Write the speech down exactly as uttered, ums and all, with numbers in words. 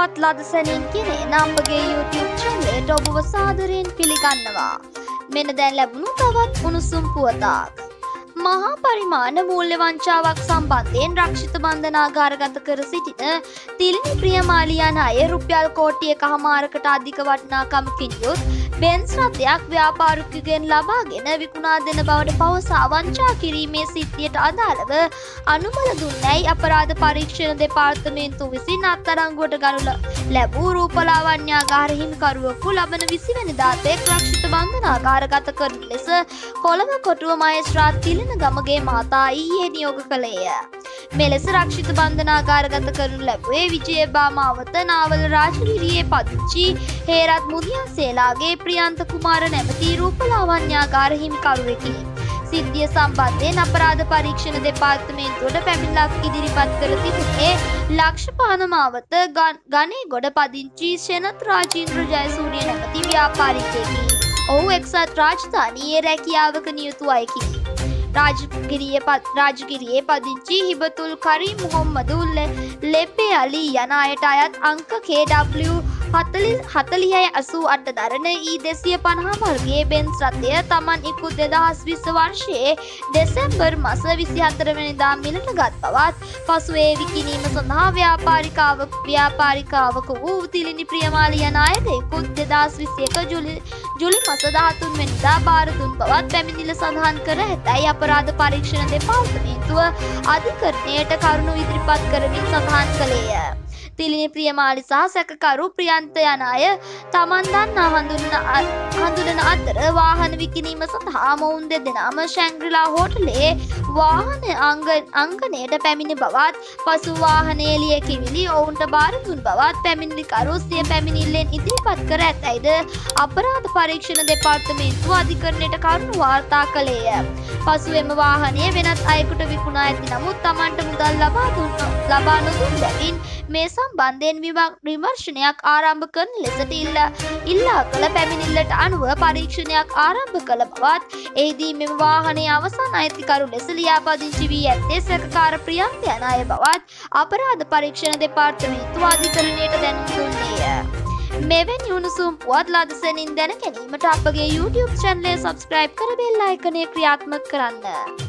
පුවත් ලදසැනින් කෙරෙන අපගේ YouTube channelයට ඔබව සාදරයෙන් පිළිගන්නවා. මෙන්න දැන් ලැබුණු තවත් උණුසුම් පුවතක්. මහා පරිමාණ මූල්‍ය වංචාවක් සම්බන්ධයෙන් රක්ෂිත බන්ධනාගාරගත කර සිටින තිලිනි ප්‍රියමාලිය යන අය රුපියල් කෝටි එකහමාරකට අධික වටිනාකමකින් යුත් බෙන්ස් රථයක් ව්‍යාපාරිකයන්ගෙන් ලබාගෙන විකුණා දෙන බවට පවසා වංචා කිරීමේ සිද්ධියට අදාළව අනුමත දුන්නැයි අපරාධ පරීක්ෂණ දෙපාර්තමේන්තුව විසින් අත්අඩංගුවට ගනු ලැබූ රූපලාවන්‍යාගාර හිමිකරුවෙකු ලබන විසි වෙනිදා තෙක් රක්ෂිත බන්ධනාගාරගත කරන ලෙස කොළඹ කොටුව මහේස්ත්‍රාත් තිලින ගමගේ මහතා ඊයේ නියෝග කළේය. මෙලෙස රක්ෂිත බන්ධනාගාරගත කරනු ලැබුවේ විජයබා මාවත නාවල රාජගිරියේ පදිංචි හේරත් මුදියන්සේලාගේ ප්‍රියන්ත කුමාර නැමැති රූපලාවන්‍යාගාර හිමිකරුවෙකි. සිද්ධිය සම්බන්ධයෙන් අපරාධ පරීක්ෂණ දෙපාර්තමේන්තුවට පැමිණිල්ලක් ඉදිරිපත් කර තිබුණේ ලක්ෂපාන මාවත ගණේගොඩ පදිංචි ශෙනත් රාජේන්ද්‍ර ජයසූරිය නැමැති ව්‍යාපාරිකයෙකි. ඔහු එක්සත් රාජධානියේ රැකියාවක නියුතු අයෙකි. රාජගිරියේ පදිංචි හිබතුල් කරීම් මොහම්මදුල් ලෙපේ අලි යන අයට අයත් අංක කේ ඩබ්ලිව් හතළිහයි අසූ අට දරන ඊ දෙසිය පනහ වර්ගයේ බෙන්ස් රථය තමන් ඉක්ුත් දෙදහස් විස්ස වර්ෂයේ දෙසැම්බර් මස විසිහතර වෙනිදා මිලට ගත් බවත් පසුව ඒ විකිණීම සඳහා ව්‍යාපාරිකාවක ව්‍යාපාරිකාවක වූ තිලිනි ප්‍රියමාලිය යන අයට ඉක්ුත් දෙදහස් විසිඑක ජුලි මස දහතුන් වෙනිදා බාර දුන් බවත් පැමිණිල්ල සඳහන් කර ඇතැයි අපරාධ පරීක්ෂණ දෙපාර්තමේන්තුව අධිකරණයට කරුණු ඉදිරිපත් කරමින් සඳහන් කළේය. තිලිනි ප්‍රියමාලි සහ සැකකරු ප්‍රියන්ත යන අය තමන් දන්නා හඳුනන අතර වාහන විකිණීම සඳහා මොවුන් දෙදෙනාම ශැංග්‍රීලා හෝටලයේ වාහන අංගණයට පැමිණි බවත් පසු වාහනයේ ලියකියවිලි ඔවුන්ට බාර දුන් බවත් පැමිණිලිකරු සිය පැමිණිල්ලෙන් ඉදිරිපත් කර ඇතැයිද අපරාධ පරීක්ෂණ දෙපාර්තමේන්තුව අධිකරණයට කරුණු වාර්තා කළේය. පසු එම වාහනය වෙනත් අයෙකුට විකුණා ඇති නමුත් තමන්ට මුදල් ලබා දුන් ලබා නොදුන් බැවින් මේ සම්බන්ධයෙන් විමර්ශනයක් ආරම්භ කරන ලෙසට ඉල්ලා කළ පැමිණිල්ලට අනුව පරීක්ෂණයක් ආරම්භ කළ බවත් එහිදී මෙම වාහනයේ අවසන් අයිතිකරු ලෙස ලියාපදිංචි වී ඇත්තේ සැකකාර ප්‍රියන්ත යන අය බවත් අපරාධ පරීක්ෂණ දෙපාර්තමේන්තුව අධිකරණයට දැනුම් දුන්නේය. මෙවැනි උණුසුම් පුවත් ලදසැනින් දැන ගැනීමට අපගේ YouTube channel එක subscribe කර බෙල් අයිකනය ක්‍රියාත්මක කරන්න.